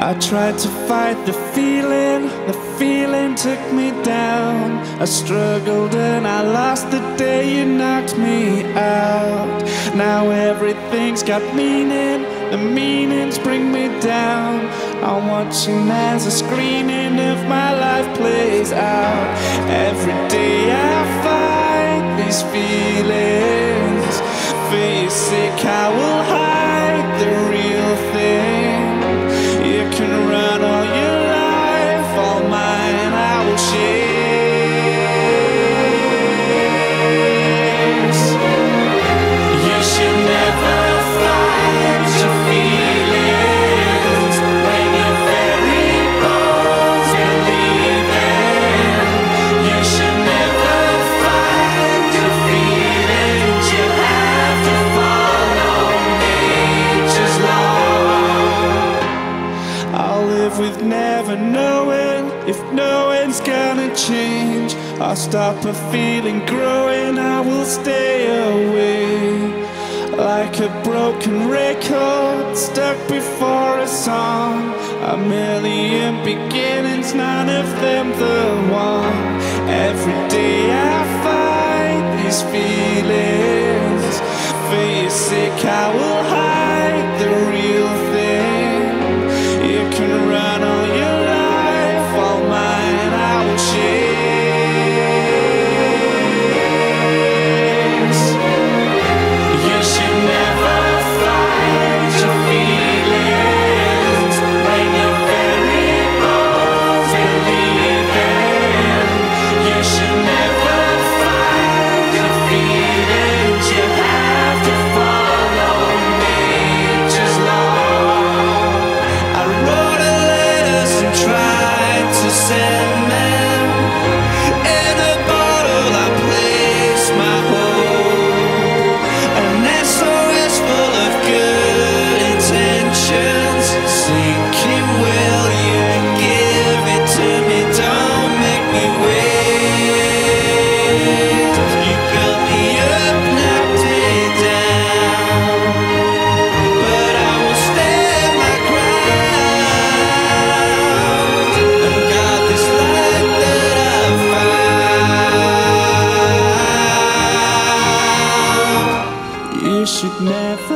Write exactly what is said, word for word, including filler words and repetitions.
I tried to fight the feeling, the feeling took me down. I struggled and I lost the day you knocked me out. Now everything's got meaning, the meanings bring me down. I'm watching as a screening of my life plays out. Every day I fight these feelings. For your sake I will hide the real thing. You can run all your life, all mine I will chase. You should never fight your feelings when your very bones are leaving. You should never fight your feelings. You have to follow nature's law. I'll live with never knowing if knowing's gonna change. I'll stop a feeling growing, I will stay away. Like a broken record stuck before a song. A million beginnings, none of them the one. Every day I fight these feelings. For your sake I will hide the real thing. You can run all your life, all mine I will chase. You should never fight your feelings when your very bones are leaving. You should never fight your feelings. You have to follow nature's law. I wrote a letters and tried to send them. In a bottle I placed my hope. An S O S full of good intentions. Sinking, will you give it to me? Don't make me wait. You built me up, knocked it down, but I will stand my ground. I've got this life that I've found. You should never